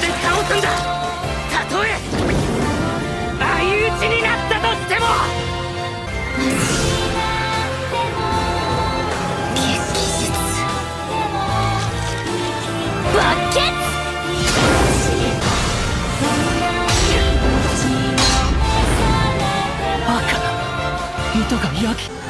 で倒すんだ。たとえ相打ちになったとしても。 決起術爆血。 バカな糸が焼け。